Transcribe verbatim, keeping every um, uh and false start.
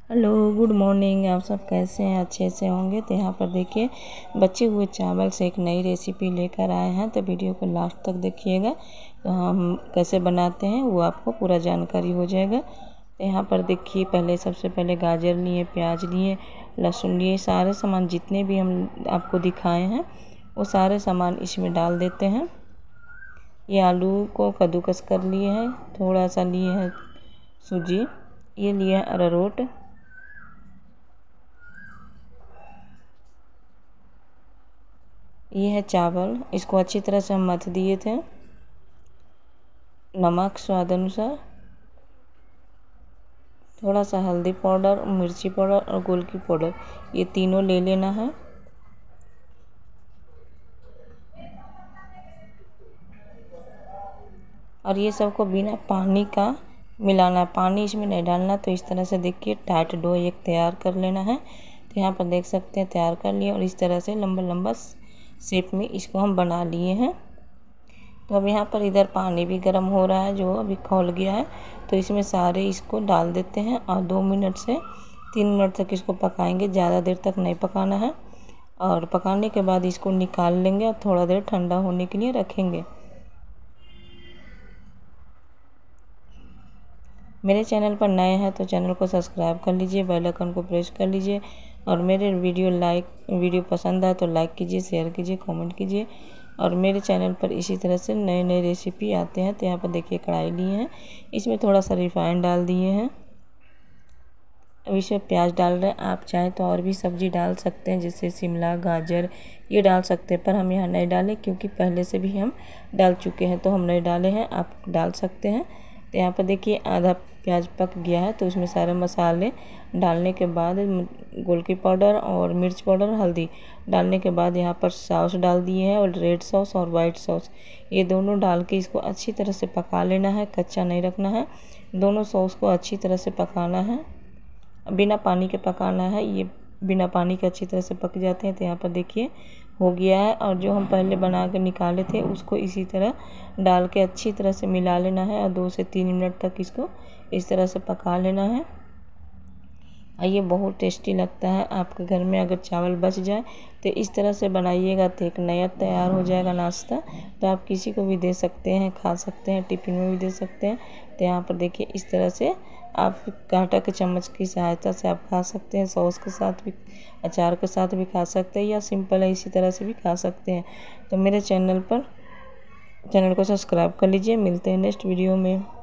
Hello, good morning. आप सब कैसे हैं? अच्छे से होंगे। तो यहाँ पर देखिए बचे हुए चावल से एक नई रेसिपी लेकर आए हैं, तो वीडियो को लास्ट तक देखिएगा। तो हम कैसे बनाते हैं वो आपको पूरा जानकारी हो जाएगा। तो यहाँ पर देखिए पहले सबसे पहले गाजर लिए, प्याज लिए, लहसुन लिए, सारे सामान जितने भी हम आपको दिखाए हैं वो सारे सामान इसमें डाल देते हैं। ये आलू को कद्दूकस कर लिए हैं, थोड़ा सा लिए हैं सूजी, ये लिए है अरारोट, ये है चावल, इसको अच्छी तरह से हम मथ दिए थे। नमक स्वाद अनुसार, थोड़ा सा हल्दी पाउडर, मिर्ची पाउडर और गोलकी पाउडर, ये तीनों ले लेना है। और ये सबको बिना पानी का मिलाना, पानी इसमें नहीं डालना। तो इस तरह से देखिए टाइट डो एक तैयार कर लेना है। तो यहाँ पर देख सकते हैं तैयार कर लिए, और इस तरह से लंबा लंबा शेप में इसको हम बना लिए हैं। तो अब यहाँ पर इधर पानी भी गर्म हो रहा है जो अभी खौल गया है, तो इसमें सारे इसको डाल देते हैं और दो मिनट से तीन मिनट तक इसको पकाएंगे। ज़्यादा देर तक नहीं पकाना है, और पकाने के बाद इसको निकाल लेंगे और थोड़ा देर ठंडा होने के लिए रखेंगे। मेरे चैनल पर नए हैं तो चैनल को सब्सक्राइब कर लीजिए, बेल आइकन को प्रेस कर लीजिए, और मेरे वीडियो लाइक वीडियो पसंद आए तो लाइक कीजिए, शेयर कीजिए, कमेंट कीजिए। और मेरे चैनल पर इसी तरह से नए नए रेसिपी आते हैं। तो यहाँ पर देखिए कढ़ाई लिए हैं, इसमें थोड़ा सा रिफाइंड डाल दिए हैं। अब इसमें प्याज डाल रहे हैं। आप चाहें तो और भी सब्ज़ी डाल सकते हैं, जैसे शिमला, गाजर, ये डाल सकते हैं, पर हम यहाँ नहीं डालें क्योंकि पहले से भी हम डाल चुके हैं, तो हम नहीं डाले हैं। आप डाल सकते हैं। तो यहाँ पर देखिए आधा प्याज पक गया है, तो इसमें सारे मसाले डालने के बाद गोलकी पाउडर और मिर्च पाउडर, हल्दी डालने के बाद यहाँ पर सॉस डाल दिए हैं, और रेड सॉस और वाइट सॉस, ये दोनों डाल के इसको अच्छी तरह से पका लेना है, कच्चा नहीं रखना है। दोनों सॉस को अच्छी तरह से पकाना है, बिना पानी के पकाना है। ये बिना पानी के अच्छी तरह से पक जाते हैं। तो यहाँ पर देखिए हो गया है, और जो हम पहले बना कर निकाले थे उसको इसी तरह डाल के अच्छी तरह से मिला लेना है, और दो से तीन मिनट तक इसको इस तरह से पका लेना है। और ये बहुत टेस्टी लगता है। आपके घर में अगर चावल बच जाए तो इस तरह से बनाइएगा, तो एक नया तैयार हो जाएगा नाश्ता। तो आप किसी को भी दे सकते हैं, खा सकते हैं, टिफ़िन में भी दे सकते हैं। तो यहाँ पर देखिए इस तरह से आप कांटा के चम्मच की सहायता से आप खा सकते हैं, सॉस के साथ भी, अचार के साथ भी खा सकते हैं, या सिंपल है इसी तरह से भी खा सकते हैं। तो मेरे चैनल पर चैनल को सब्सक्राइब कर लीजिए। मिलते हैं नेक्स्ट वीडियो में।